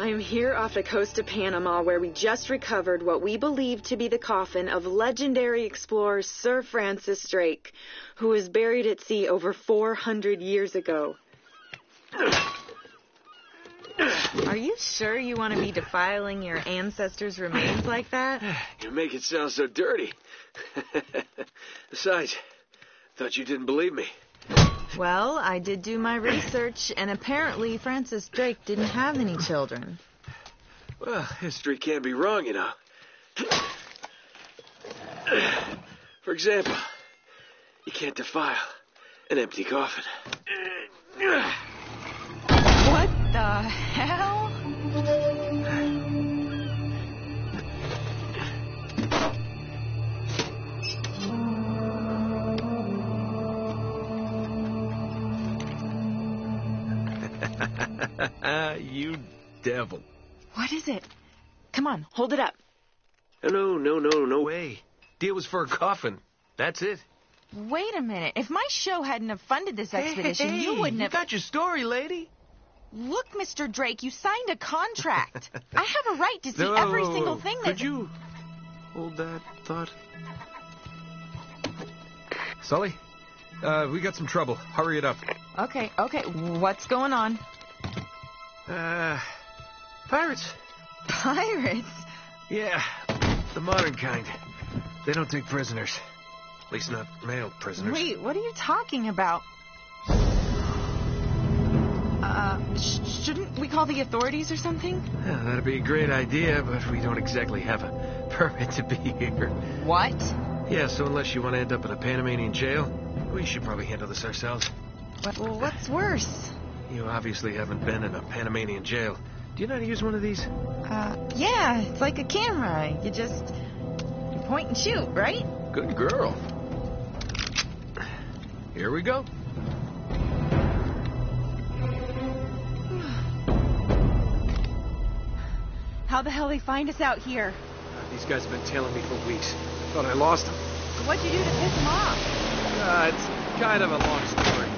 I'm here off the coast of Panama, where we just recovered what we believe to be the coffin of legendary explorer Sir Francis Drake, who was buried at sea over 400 years ago. Are you sure you want to be defiling your ancestors' remains like that? You make it sound so dirty. Besides, thought you didn't believe me. Well, I did do my research, and apparently Francis Drake didn't have any children. Well, history can't be wrong, you know. For example, you can't defile an empty coffin. What the hell? You devil. What is it? Come on, hold it up. No way. Deal was for a coffin. That's it. Wait a minute. If my show hadn't have funded this expedition, you wouldn't have... You got your story, lady. Look, Mr. Drake, you signed a contract. I have a right to see every single thing that... Could you hold that thought? Sully, we got some trouble. Hurry it up. Okay. What's going on? Pirates. Pirates? Yeah, the modern kind. They don't take prisoners. At least not male prisoners. Wait, what are you talking about? Shouldn't we call the authorities or something? Yeah, that'd be a great idea, but we don't exactly have a permit to be here. What? Yeah, so unless you want to end up in a Panamanian jail, we should probably handle this ourselves. Well, what's worse? You obviously haven't been in a Panamanian jail. Do you know how to use one of these? Yeah, it's like a camera. You point and shoot, right? Good girl. Here we go. How the hell they find us out here? These guys have been tailing me for weeks. Thought I lost them. What'd you do to piss them off? It's kind of a long story.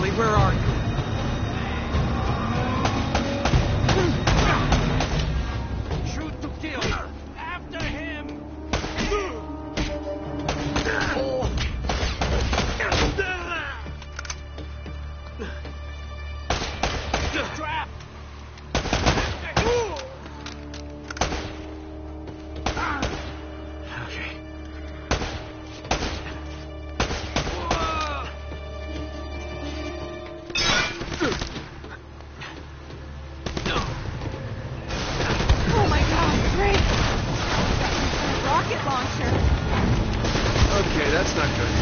Sully, where are you? Shoot to kill. After him. Trap. Okay. Oh my God, Drake! Rocket launcher. Okay, that's not good.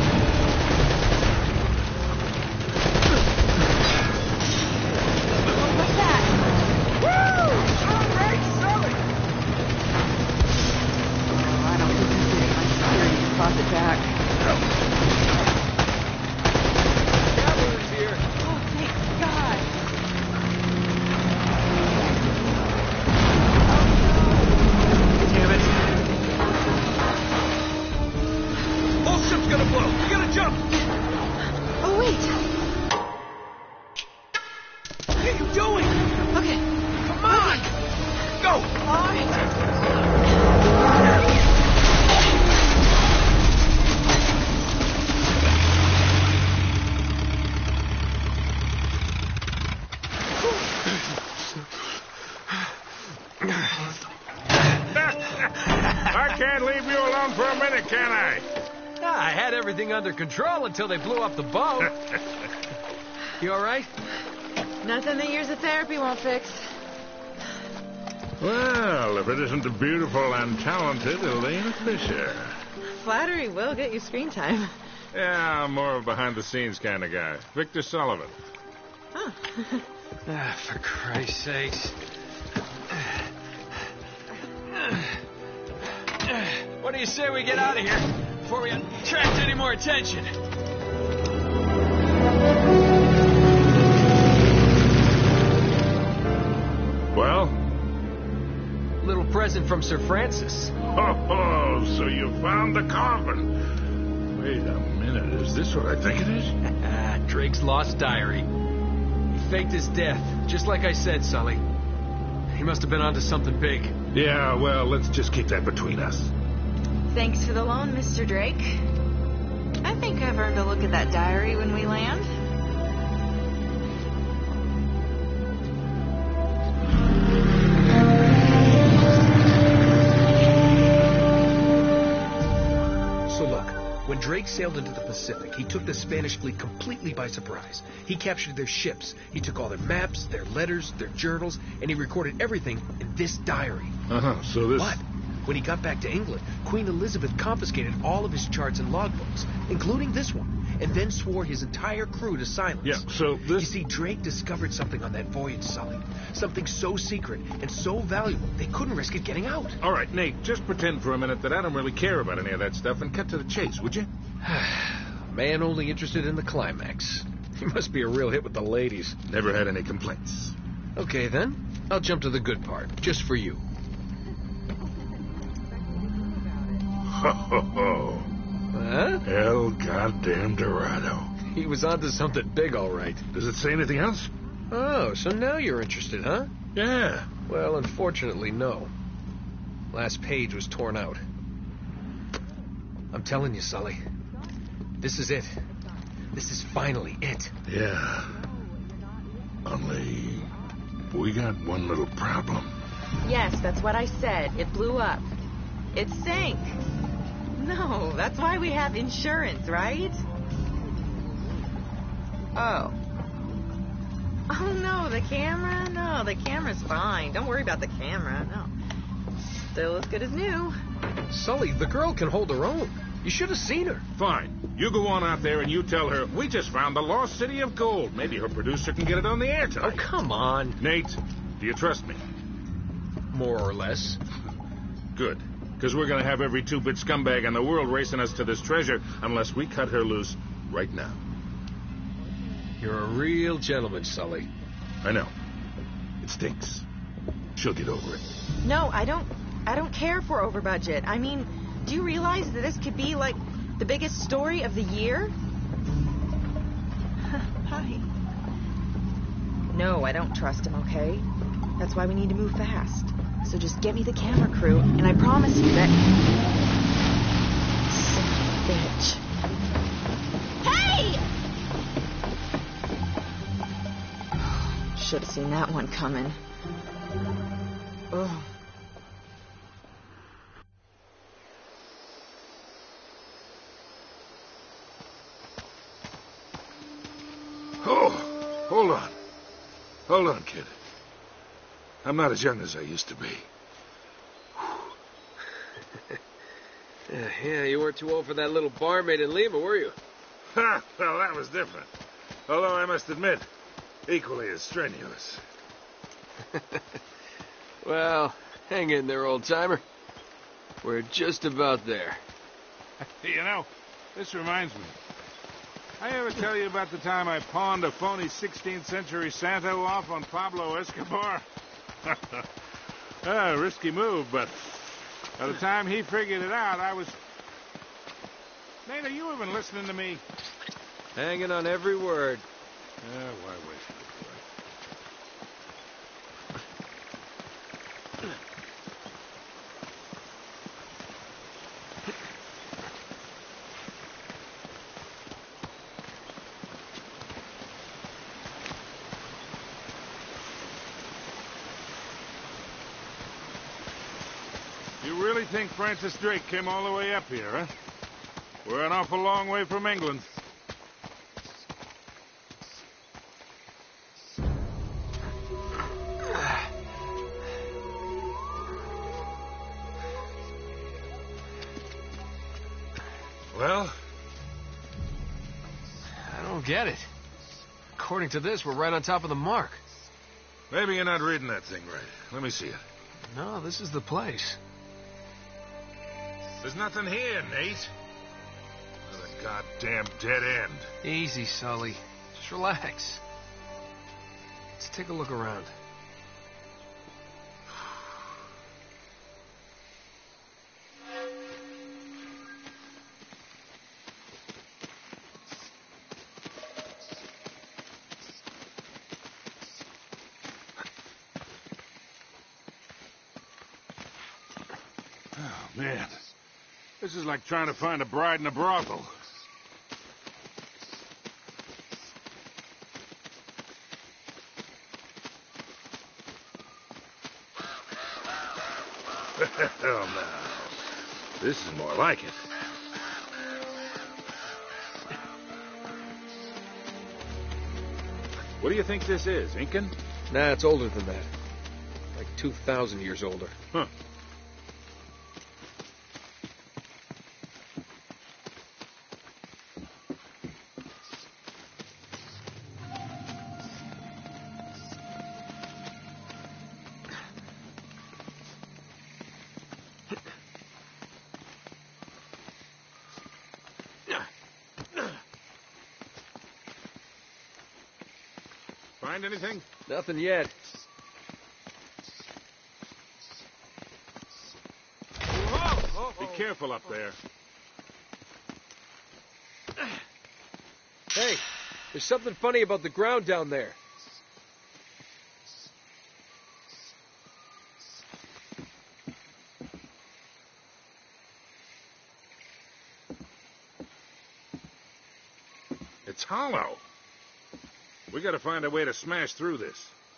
What's that? Woo! All right, Sully! Oh, I don't think I'm getting my security deposit back. Cavalry's here. Oh, thank God. Damn it. Whole ship's gonna blow. We gotta jump. Oh, wait. What are you doing? Okay. Come on. Go. All right. I can't leave you alone for a minute, can I? I had everything under control until they blew up the boat. You all right? Nothing that years of therapy won't fix. Well, if it isn't the beautiful and talented Elena Fisher. Flattery will get you screen time. Yeah, I'm more of a behind-the-scenes kind of guy. Victor Sullivan. Huh. For Christ's sakes. What do you say we get out of here before we attract any more attention? Well? Little present from Sir Francis. Oh, so you found the coffin. Wait a minute, is this what I think it is? Drake's lost diary. He faked his death, just like I said, Sully. He must have been onto something big. Yeah, well, let's just keep that between us. Thanks for the loan, Mr. Drake. I think I've earned a look at that diary when we land. So look, when Drake sailed into the Pacific, he took the Spanish fleet completely by surprise. He captured their ships, he took all their maps, their letters, their journals, and he recorded everything in this diary. So this... But when he got back to England, Queen Elizabeth confiscated all of his charts and logbooks, including this one, and then swore his entire crew to silence. Yeah, so this... You see, Drake discovered something on that voyage, Sully. Something so secret and so valuable, they couldn't risk it getting out. All right, Nate, just pretend for a minute that I don't really care about any of that stuff and cut to the chase, would you? Man only interested in the climax. He must be a real hit with the ladies. Never had any complaints. Okay, then. I'll jump to the good part, just for you. Ho, ho, ho. Huh? El goddamn Dorado. He was onto something big, all right. Does it say anything else? Oh, so now you're interested, huh? Yeah. Well, unfortunately, no. Last page was torn out. I'm telling you, Sully. This is it. This is finally it. Yeah. Only... we got one little problem. Yes, that's what I said. It blew up. It sank. No, that's why we have insurance, right? Oh. Oh, no, the camera? No, the camera's fine. Don't worry about the camera, no. Still as good as new. Sully, the girl can hold her own. You should have seen her. Fine. You go on out there and you tell her, we just found the lost city of gold. Maybe her producer can get it on the air tonight. Oh, come on. Nate, do you trust me? More or less. Good. Because we're going to have every two-bit scumbag in the world racing us to this treasure unless we cut her loose right now. You're a real gentleman, Sully. I know. It stinks. She'll get over it. No, I don't care for over budget. I mean, do you realize that this could be like the biggest story of the year? Hi. No, I don't trust him, okay? That's why we need to move fast. So just get me the camera crew, and I promise you that... Son of a bitch. Hey! Should have seen that one coming. Ugh. Oh, hold on. Hold on, kid. I'm not as young as I used to be. Yeah, you weren't too old for that little barmaid in Lima, were you? Ha! Well, that was different. Although I must admit, equally as strenuous. Well, hang in there, old-timer. We're just about there. You know, this reminds me. I ever tell you about the time I pawned a phony 16th century Santo off on Pablo Escobar? Risky move, but by the time he figured it out, I was... Nate, are you even listening to me? Hanging on every word. Why waste it? You really think Francis Drake came all the way up here, huh? We're an awful long way from England. Well? I don't get it. According to this, we're right on top of the mark. Maybe you're not reading that thing right. Let me see it. No, this is the place. There's nothing here, Nate. Another goddamn dead end. Easy, Sully. Just relax. Let's take a look around. Oh, man. This is like trying to find a bride in a brothel. Hell no. This is more like it. What do you think this is, Incan? Nah, it's older than that. Like 2,000 years older. Huh. Find anything? Nothing yet. Be careful up there. Hey, there's something funny about the ground down there. It's hollow. We gotta find a way to smash through this.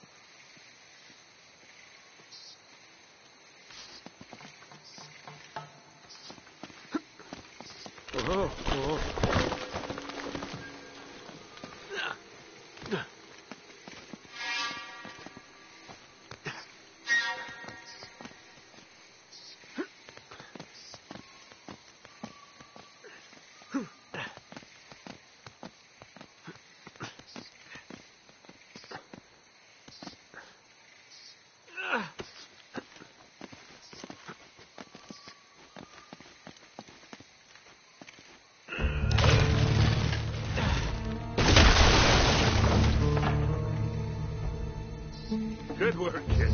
Good work, kid.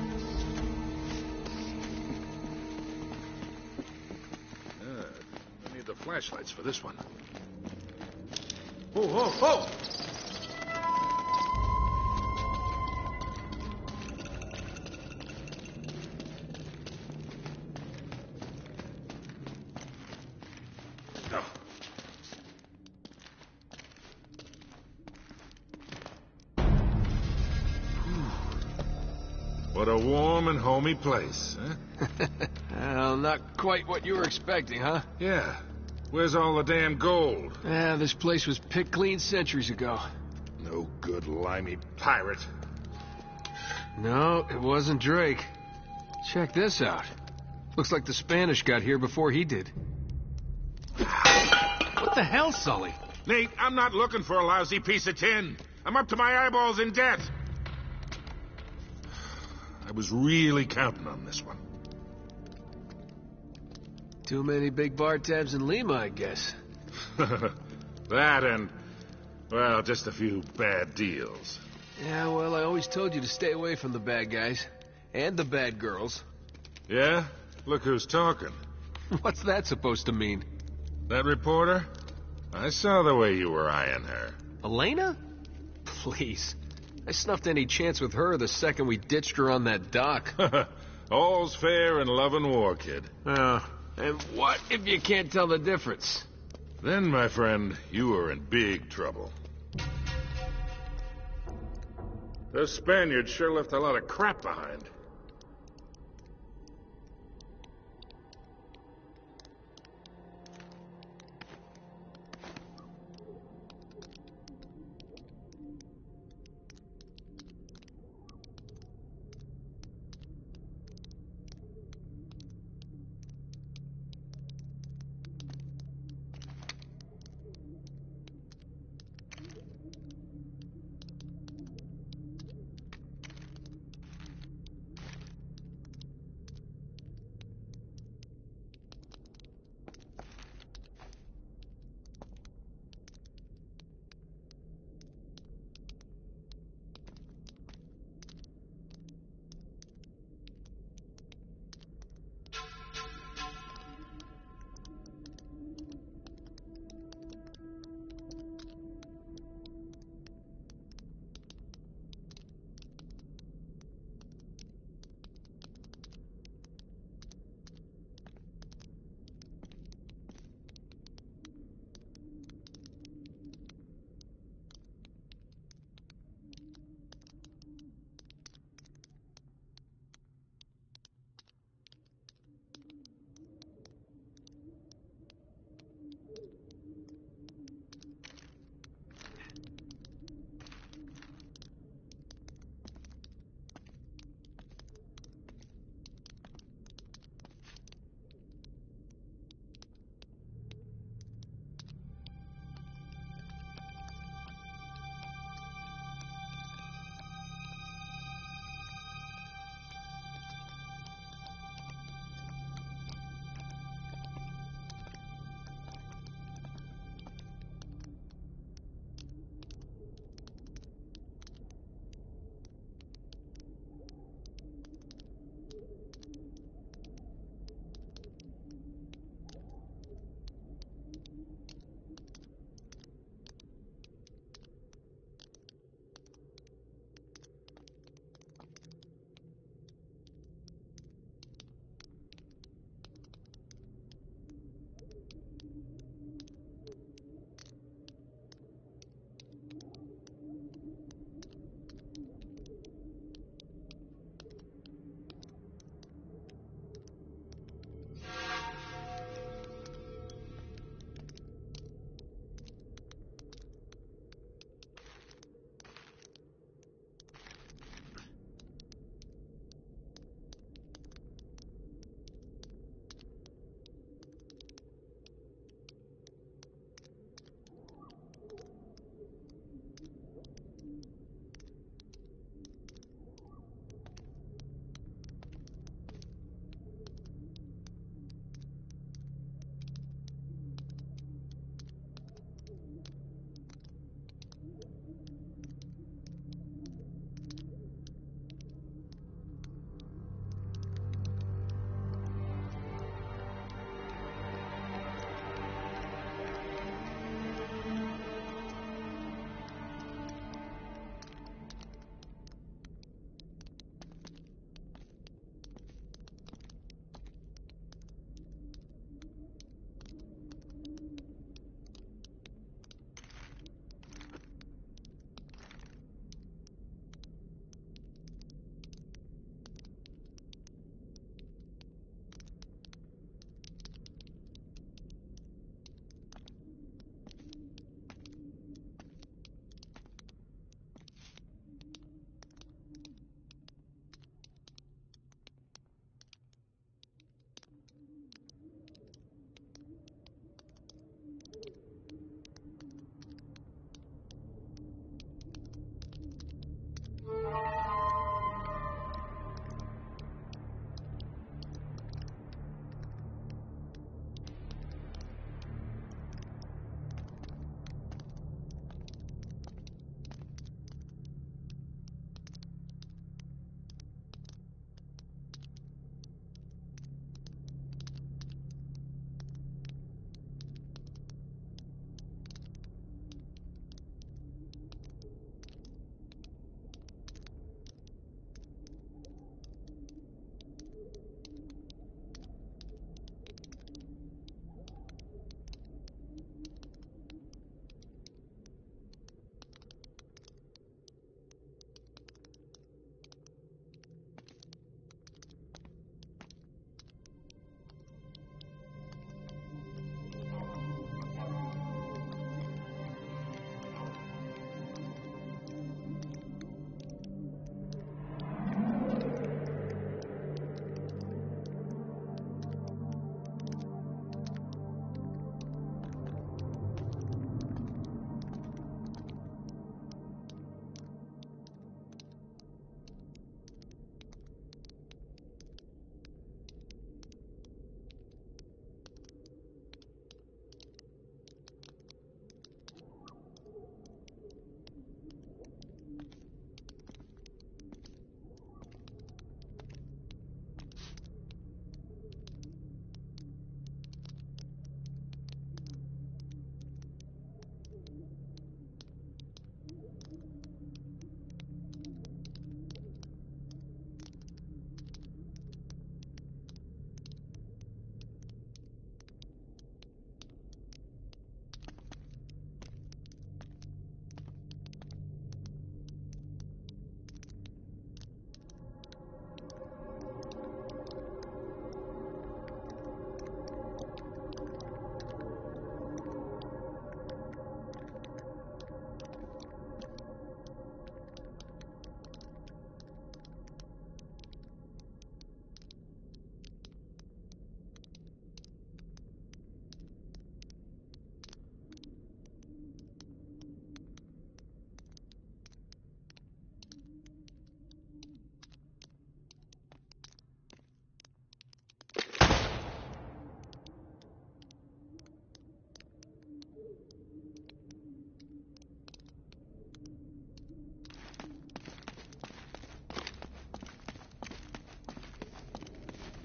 Let me flashlights for this one. Whoa, whoa, whoa! What a warm and homey place, huh? Well, not quite what you were expecting, huh? Yeah. Where's all the damn gold? Yeah, this place was picked clean centuries ago. No good limey pirate. No, it wasn't Drake. Check this out. Looks like the Spanish got here before he did. What the hell, Sully? Nate, I'm not looking for a lousy piece of tin. I'm up to my eyeballs in debt. I was really counting on this one. Too many big bar tabs in Lima, I guess. That and, well, just a few bad deals. Yeah, well, I always told you to stay away from the bad guys. And the bad girls. Yeah? Look who's talking. What's that supposed to mean? That reporter? I saw the way you were eyeing her. Elena? Please. I snuffed any chance with her the second we ditched her on that dock. All's fair in love and war, kid. And what if you can't tell the difference? Then, my friend, you are in big trouble. Those Spaniards sure left a lot of crap behind.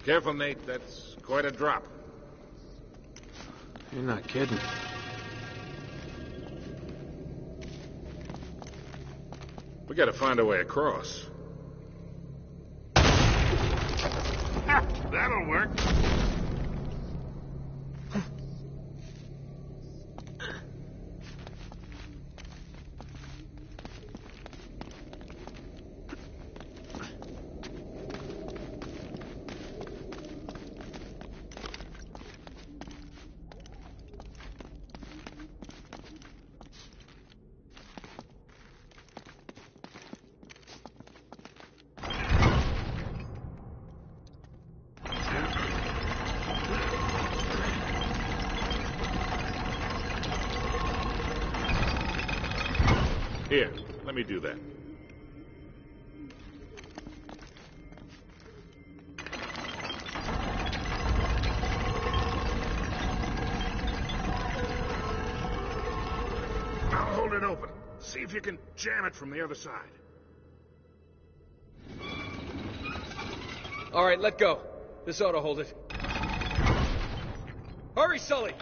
Careful, Nate. That's quite a drop. You're not kidding. We gotta find a way across. Ha! That'll work. Here, let me do that. I'll hold it open. See if you can jam it from the other side. All right, let go. This ought to hold it. Hurry, Sully!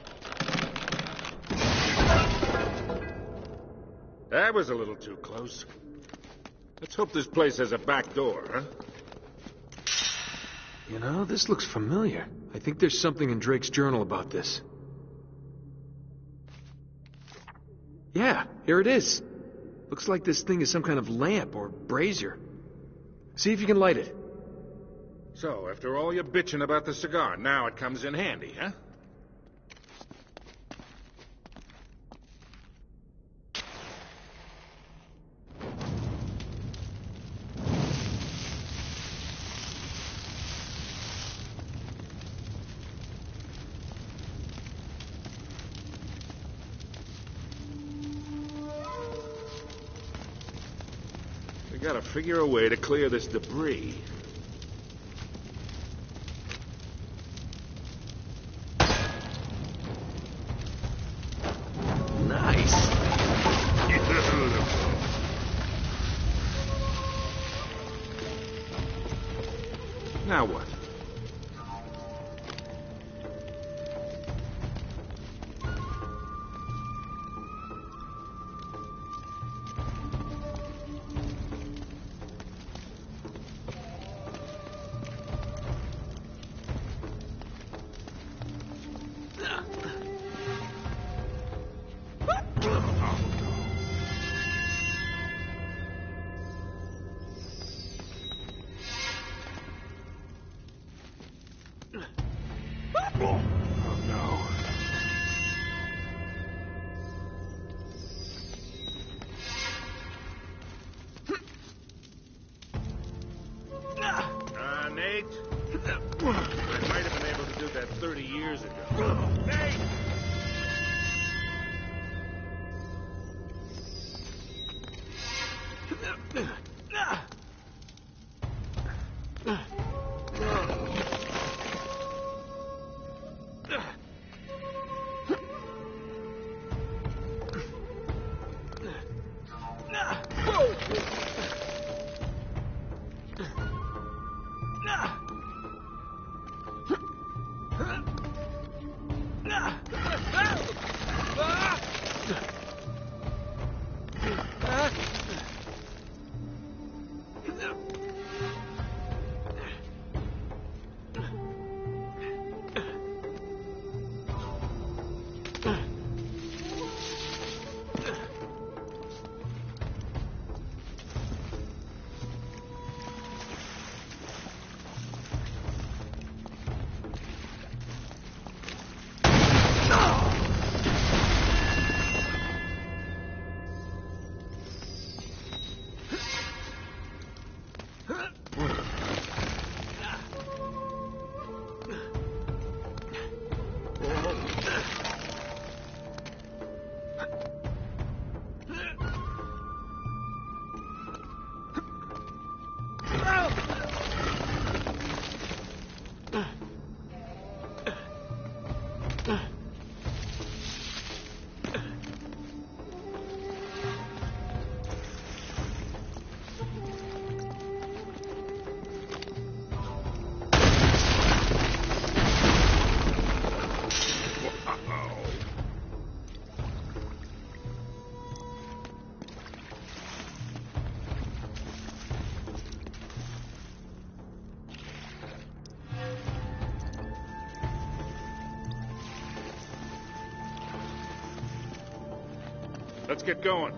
That was a little too close. Let's hope this place has a back door, huh? You know, this looks familiar. I think there's something in Drake's journal about this. Yeah, here it is. Looks like this thing is some kind of lamp or brazier. See if you can light it. So, after all your bitching about the cigar, now it comes in handy, huh? We gotta figure a way to clear this debris. Nice. Beautiful. Now what? Oh, no. Nate? I might have been able to do that 30 years ago. Nate! Let's get going.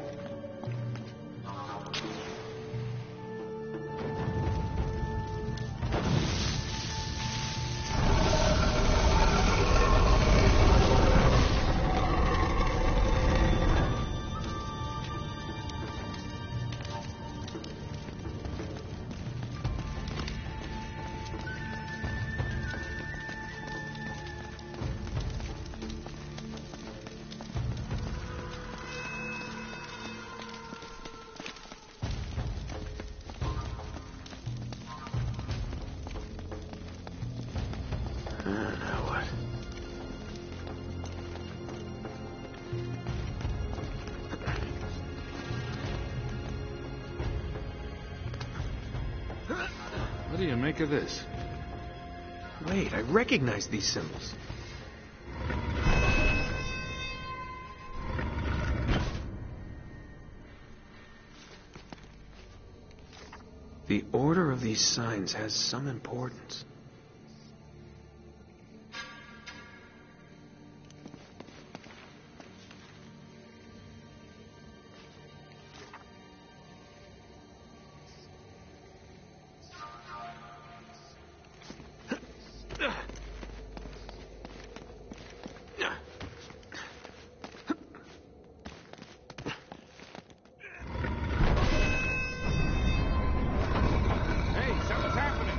Now what? What do you make of this? Wait, I recognize these symbols. The order of these signs has some importance. Hey, something's happening.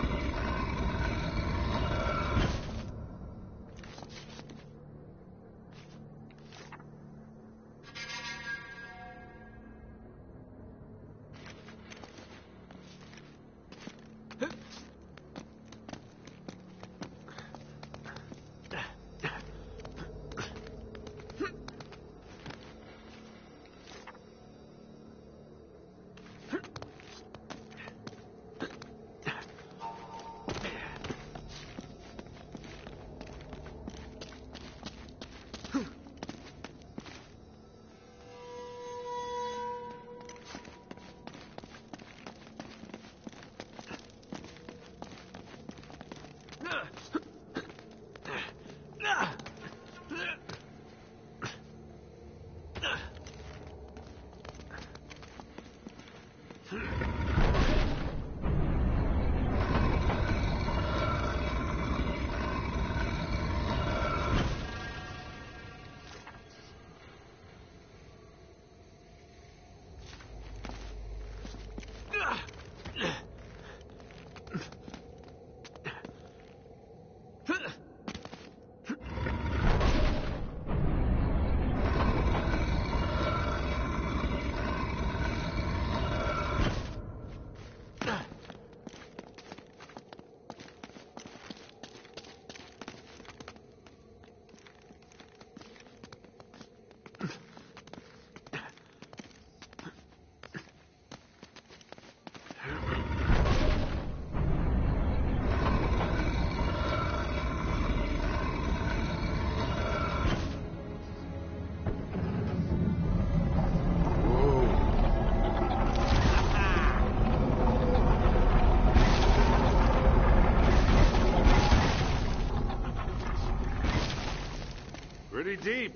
Pretty deep.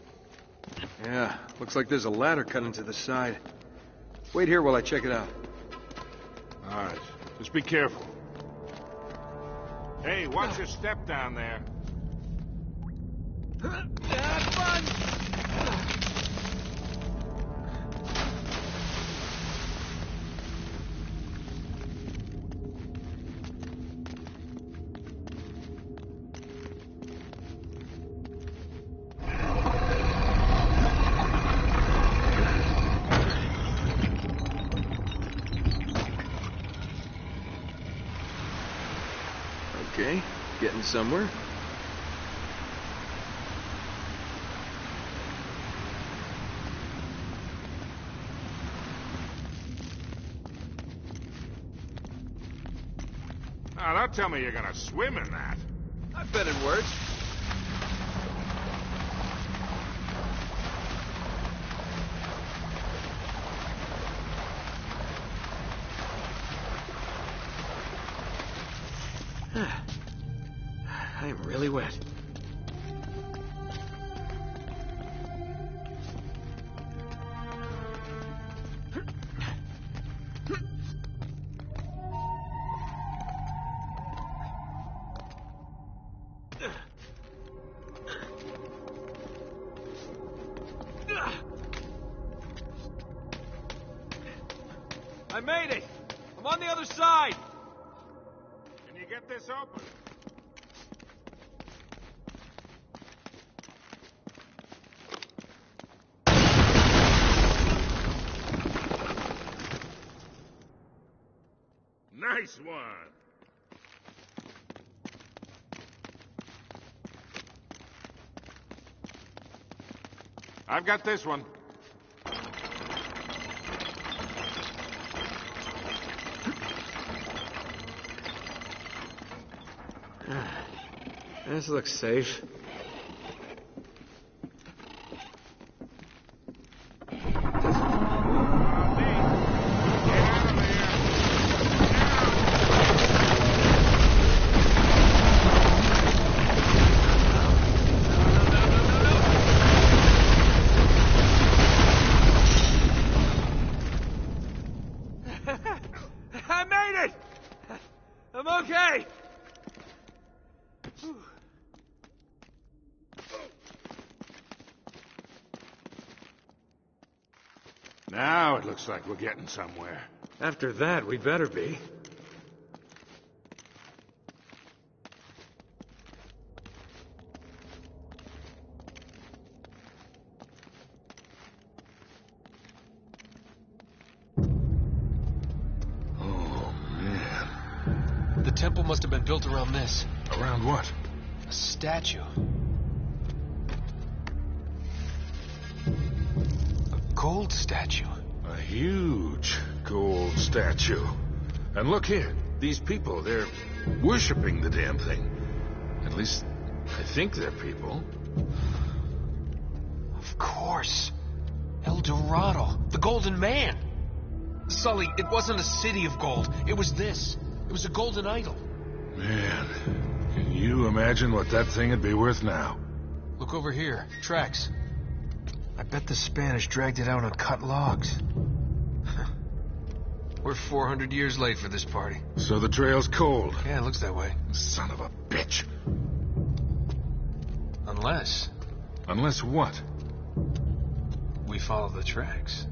Yeah, looks like there's a ladder cut into the side. Wait here while I check it out. All right, just be careful. Hey, watch your step down there. Okay, getting somewhere. Now, don't tell me you're gonna swim in that. I've been in worse. I'm really wet. I made it! I'm on the other side! Can you get this open? Nice one! I've got this one. This looks safe. I made it! I'm okay! Now it looks like we're getting somewhere. After that, we better be. Oh, man. The temple must have been built around this. Around what? A statue. A gold statue. A huge gold statue. And look here. These people, they're worshipping the damn thing. At least, I think they're people. Of course. El Dorado. The Golden Man. Sully, it wasn't a city of gold. It was this. It was a golden idol. Man, can you imagine what that thing would be worth now? Look over here. Tracks. I bet the Spanish dragged it out on cut logs. We're 400 years late for this party. So the trail's cold. Yeah, it looks that way. Son of a bitch. Unless Unless what? we follow the tracks.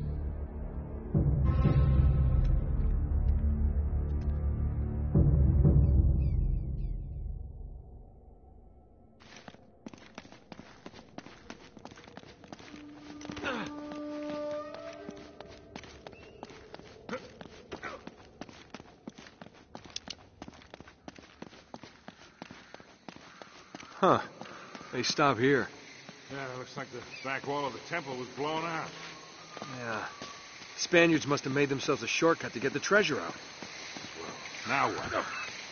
Huh. They stop here. Yeah, it looks like the back wall of the temple was blown out. Yeah. Spaniards must have made themselves a shortcut to get the treasure out. Well, now what?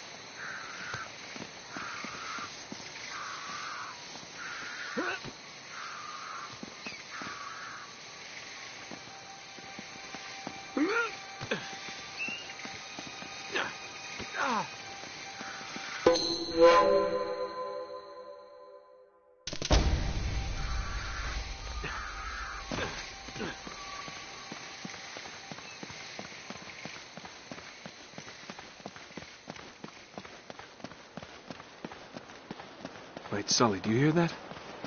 Wait, Sully, do you hear that?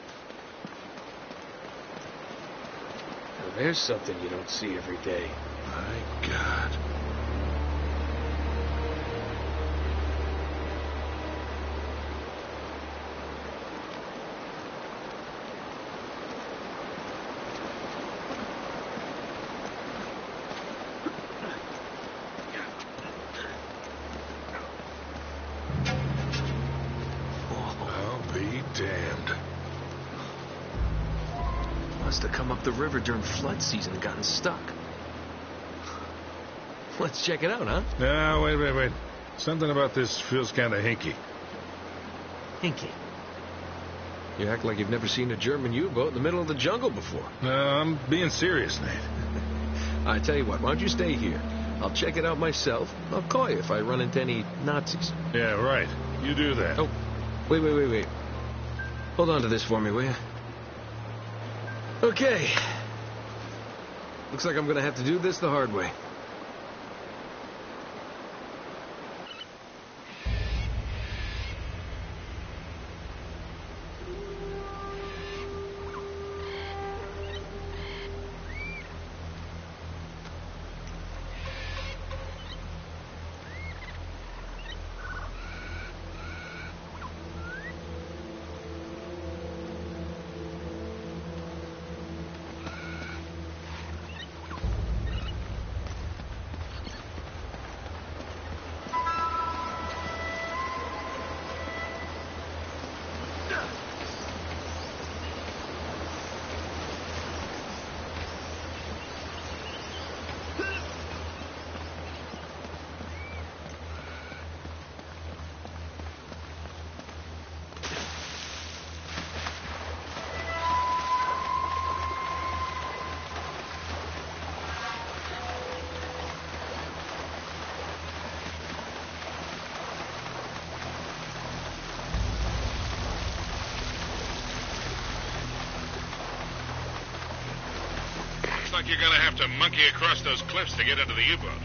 Now there's something you don't see every day. My God. I'll be damned. Must have come up the river during flood season and gotten stuck. Let's check it out, huh? No, wait. Something about this feels kind of hinky. Hinky. You act like you've never seen a German U-boat in the middle of the jungle before. No, I'm being serious, Nate. I tell you what, why don't you stay here? I'll check it out myself. I'll call you if I run into any Nazis. Yeah, right. You do that. Oh, wait. Hold on to this for me, will you? Okay. Looks like I'm gonna have to do this the hard way. you're gonna have to monkey across those cliffs to get into the U-boat.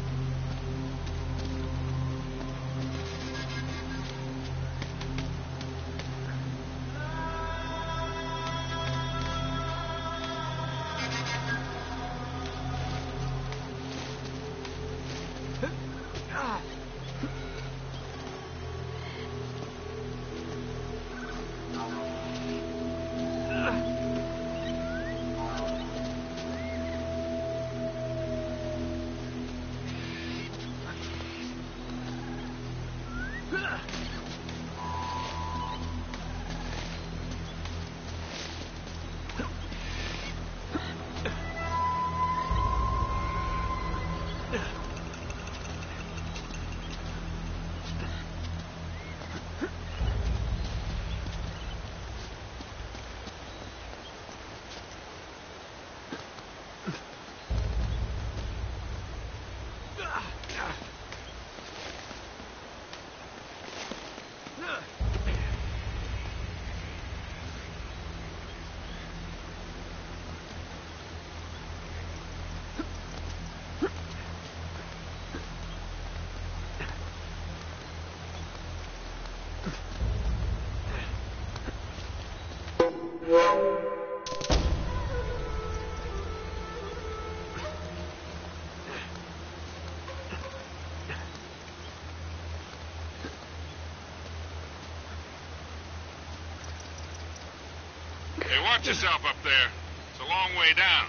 Hey, watch yourself up there. It's a long way down.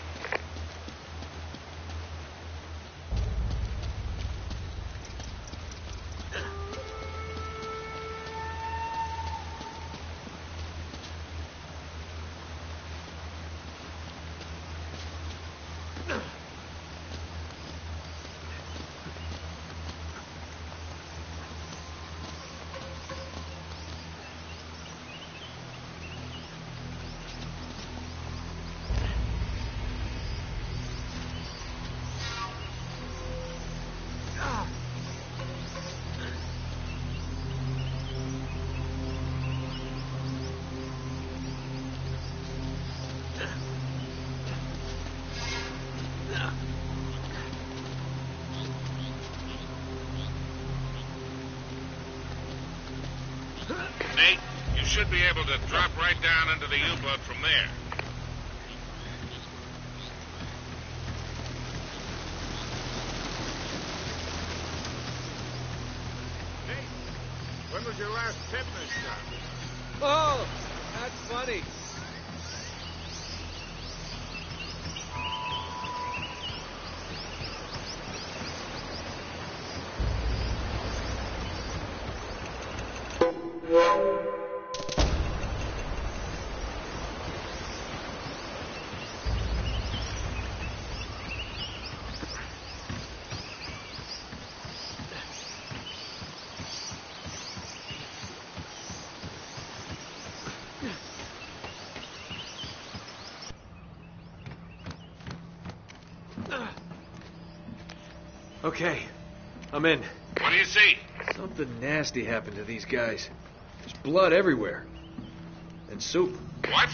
Nate, you should be able to drop right down into the U-boat from there. Nate, when was your last tetanus shot? Oh, that's funny. Okay, I'm in. What do you see? Something nasty happened to these guys. There's blood everywhere. And soup. What?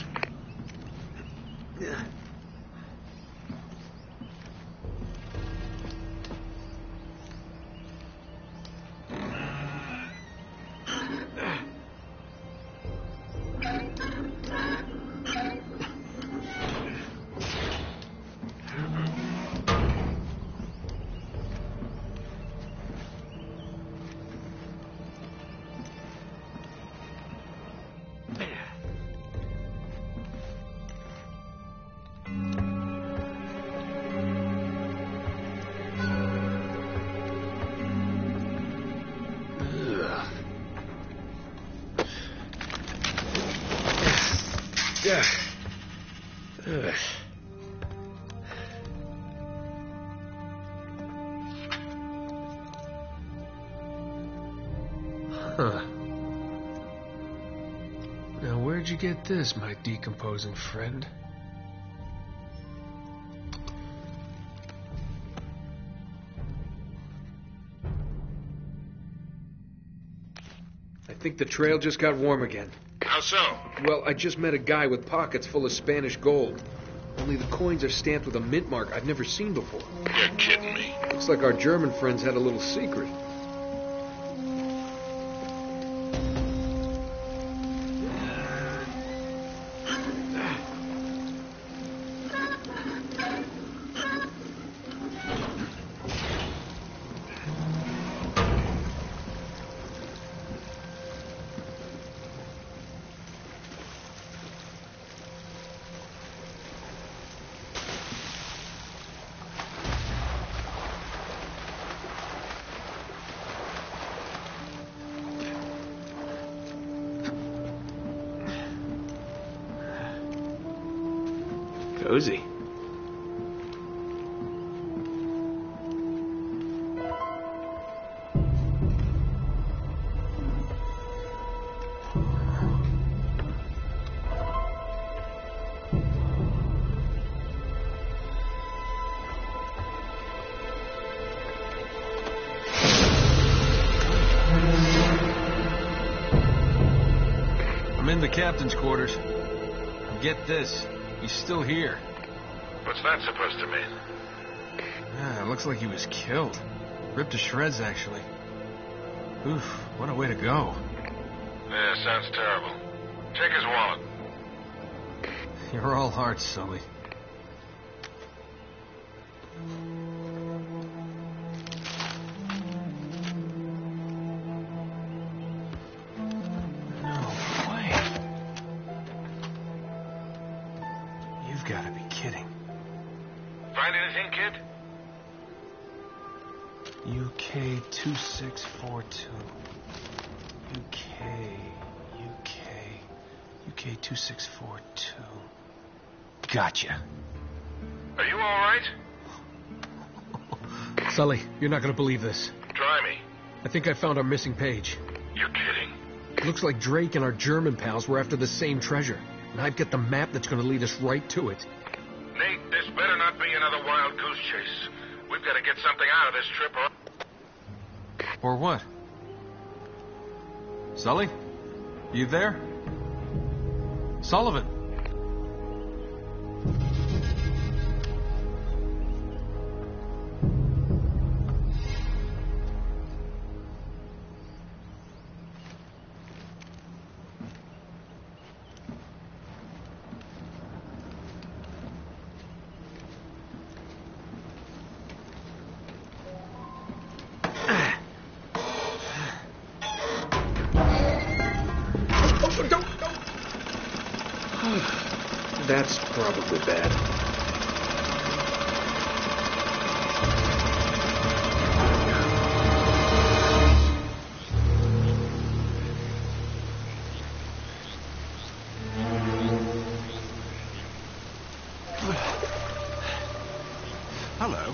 Yeah. Ugh. Huh. Now, where'd you get this, my decomposing friend? I think the trail just got warm again. How so? Well, I just met a guy with pockets full of Spanish gold. Only the coins are stamped with a mint mark I've never seen before. You're kidding me. Looks like our German friends had a little secret. Cozy. I'm in the captain's quarters. Get this. He's still here. What's that supposed to mean? It looks like he was killed. Ripped to shreds, actually. Oof, what a way to go. Yeah, sounds terrible. Take his wallet. You're all hearts, Sully. No way. You've got to be kidding. Find anything, kid? UK 2642. UK 2642. Gotcha. Are you all right? Sully, you're not going to believe this. Try me. I think I found our missing page. You're kidding. Looks like Drake and our German pals were after the same treasure. And I've got the map that's going to lead us right to it. Nate, this better not be another wild goose chase. We've got to get something out of this trip Or what? Sully? You there? Sullivan? That's probably bad. Hello.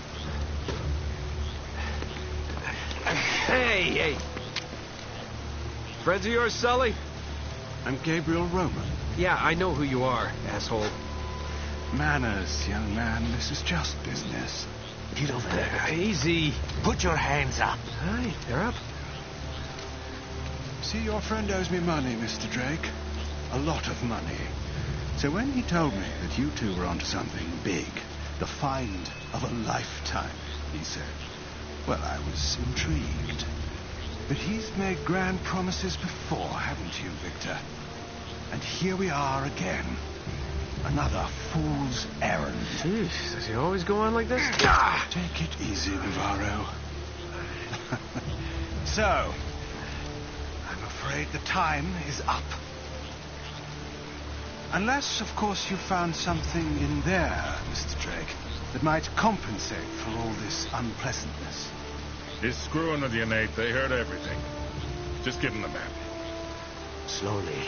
Hey! Friends of yours, Sully? I'm Gabriel Roman. Yeah, I know who you are, asshole. Manners, young man. This is just business. Get over there. Easy. Put your hands up. Hi, they're up. See, your friend owes me money, Mr. Drake. A lot of money. So when he told me that you two were onto something big, the find of a lifetime, he said, well, I was intrigued. But he's made grand promises before, haven't you, Victor? And here we are again. Another fool's errand. Jeez, does he always go on like this? Take it easy, Navarro. So, I'm afraid the time is up. Unless, of course, you found something in there, Mr. Drake, that might compensate for all this unpleasantness. He's screwing with you, Nate. They heard everything. Just give him the map. Slowly.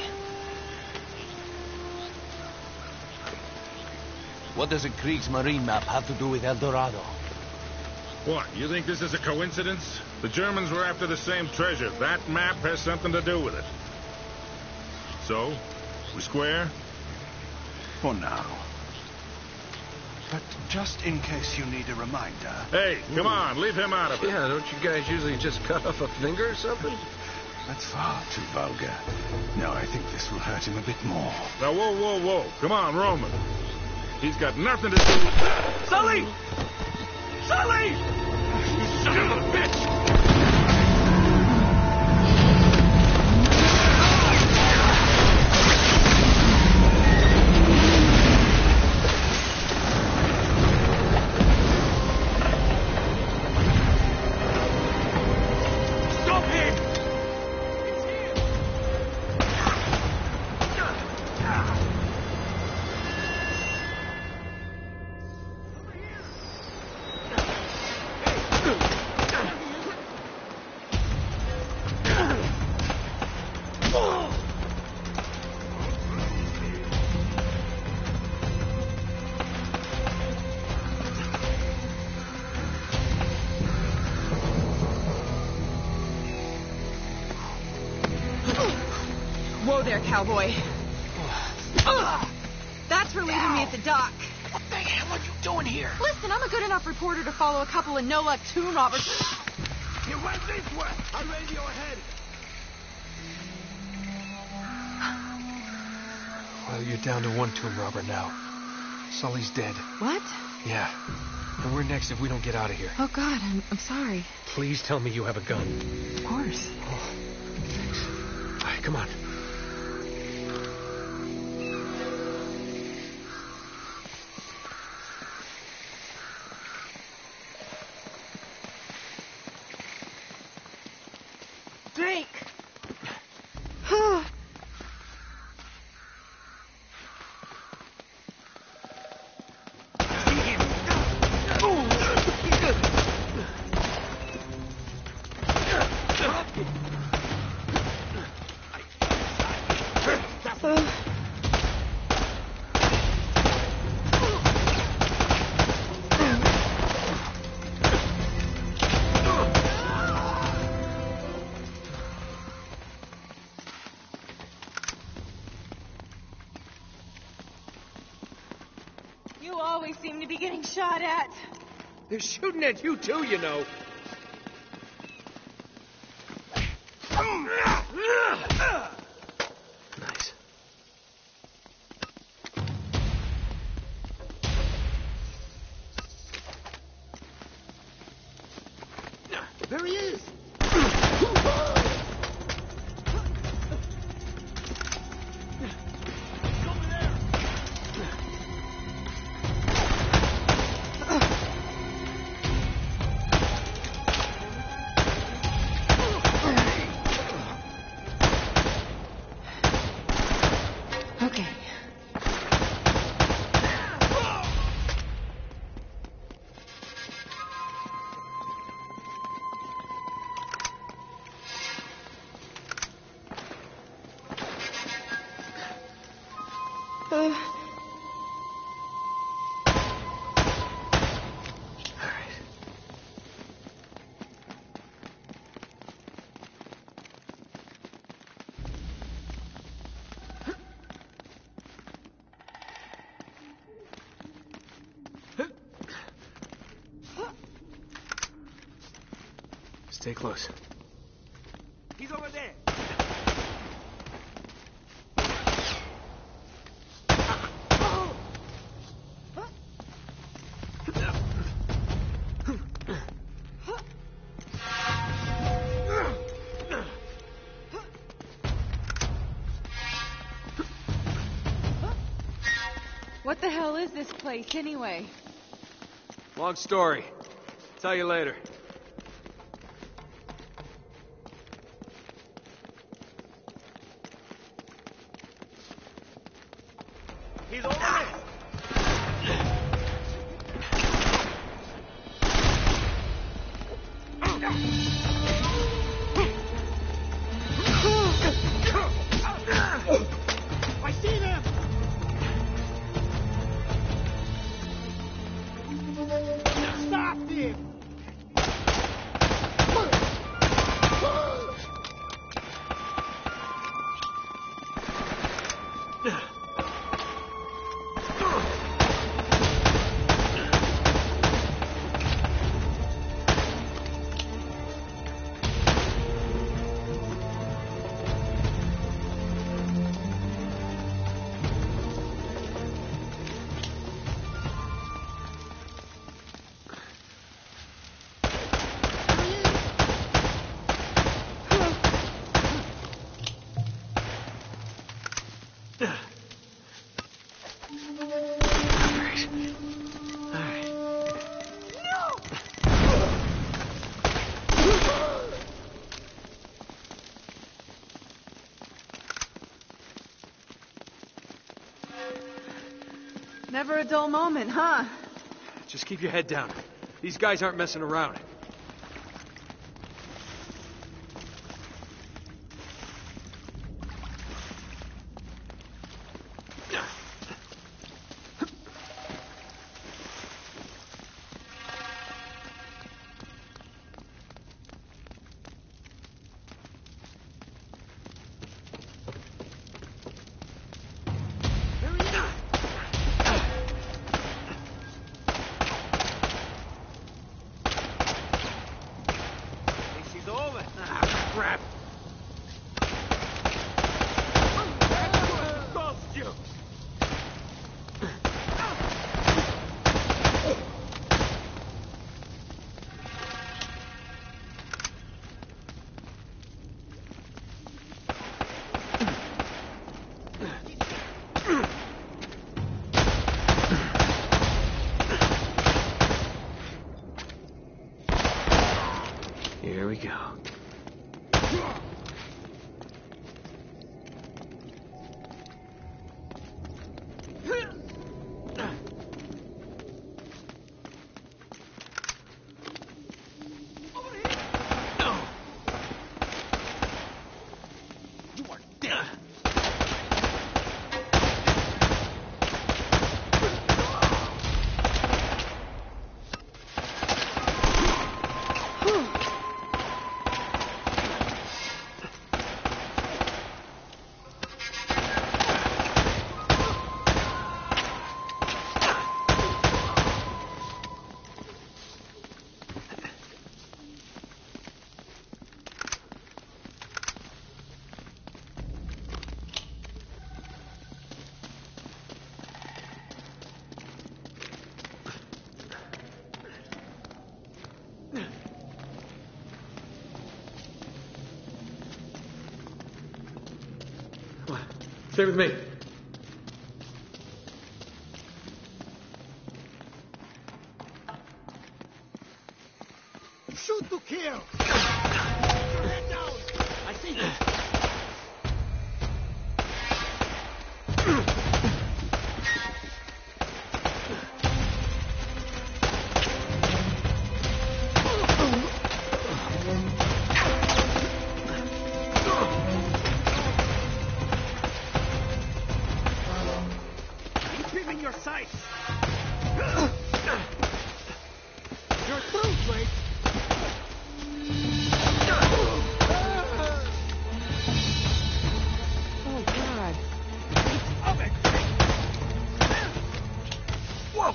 What does a Kriegsmarine map have to do with El Dorado? What, you think this is a coincidence? The Germans were after the same treasure. That map has something to do with it. So, we square? For now. But just in case you need a reminder... Hey, come on, leave him out of it. Yeah, don't you guys usually just cut off a finger or something? That's far too vulgar. No, I think this will hurt him a bit more. Now, whoa. Come on, Roman. He's got nothing to do with that. Sully! Sully! You son of a bitch! Whoa there, cowboy. That's for leaving me at the dock. What the hell are you doing here? Listen, I'm a good enough reporter to follow a couple of no-luck tomb robbers. You went this way. I'll radio ahead. Well, you're down to one tomb robber now. Sully's dead. What? Yeah. And we're next if we don't get out of here. Oh, God, I'm sorry. Please tell me you have a gun. Of course. Oh, thanks. All right, come on. Drake! You always seem to be getting shot at. They're shooting at you too, you know. Nice. There he is. Okay. Stay close. He's over there. What the hell is this place, anyway? Long story. Tell you later. He's over there. I see them. Stop him. Never a dull moment, huh? Just keep your head down. These guys aren't messing around. Crap! Here we go. Stay with me. Shoot to kill! Down! I see you! Keep him in your sights! You're through, Drake! Oh, God. Of it! Whoa!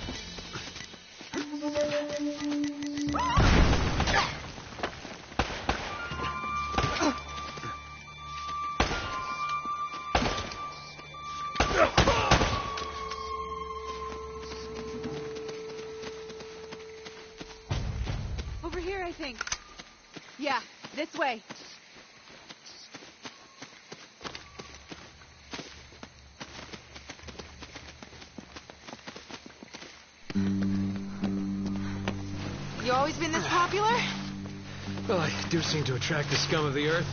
Over here, I think. Yeah, this way. You always been this popular? Well, I do seem to attract the scum of the earth.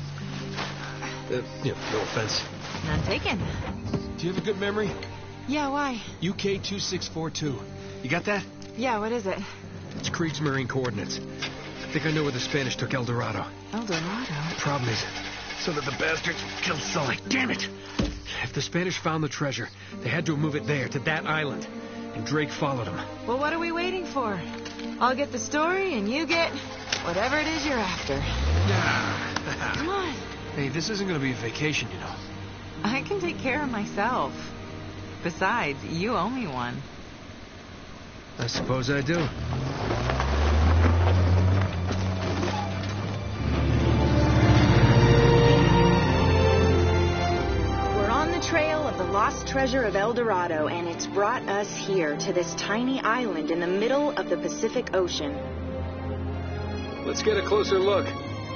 No offense. None taken. Do you have a good memory? Yeah, why? UK 2642. You got that? Yeah, what is it? It's Kriegsmarine coordinates. I think I know where the Spanish took El Dorado. El Dorado? The problem is, some of the bastards killed Sully. Damn it! If the Spanish found the treasure, they had to move it there, to that island. And Drake followed them. Well, what are we waiting for? I'll get the story, and you get whatever it is you're after. Come on. Hey, this isn't going to be a vacation, you know. I can take care of myself. Besides, you owe me one. I suppose I do. We're on the trail of the lost treasure of El Dorado, and it's brought us here to this tiny island in the middle of the Pacific Ocean. Let's get a closer look.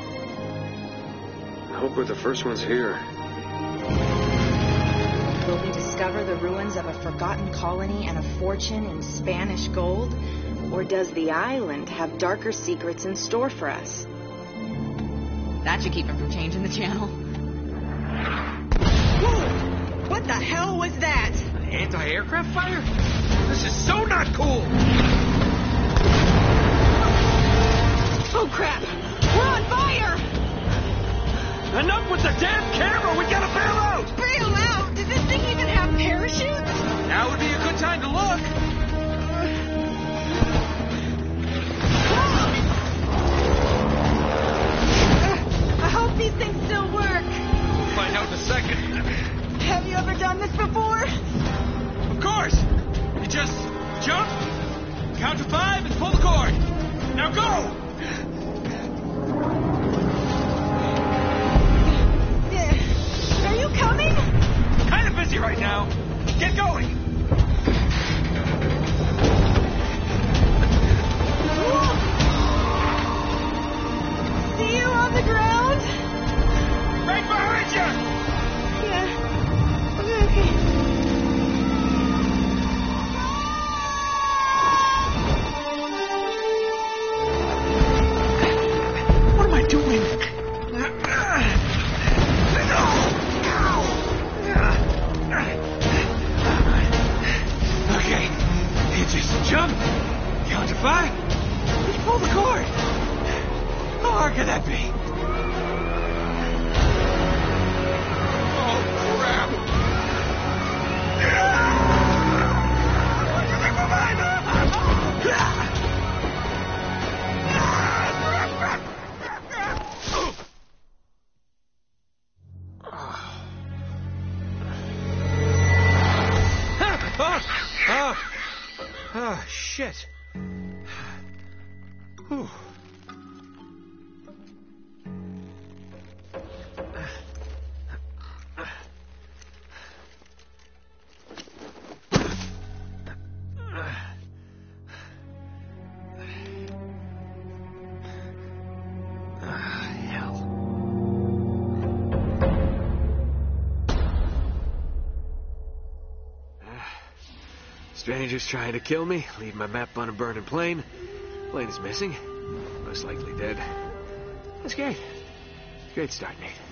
I hope we're the first ones here. Will we discover the ruins of a forgotten colony and a fortune in Spanish gold? Or does the island have darker secrets in store for us? That should keep him from changing the channel. Whoa! What the hell was that? Anti-aircraft fire? This is so not cool! Oh, crap! We're on fire! Enough with the damn camera! We gotta bail out! Bail out? Did this thing even have parachutes? Now would be a good time to look. I hope these things still work. We'll find out in a second. Have you ever done this before? Of course! You just jump, count to 5, and pull the cord. Now go! Are you coming? Kind of busy right now. Get going! See you on the ground? Right behind you! Yeah. Okay. What am I doing? Okay, you just jump, count to 5, and pull the cord. How hard can that be? Oh, crap. Oh, shit. Whew. Strangers trying to kill me, leave my map on a burning plane. Plane is missing. Most likely dead. That's great. Great start, Nate.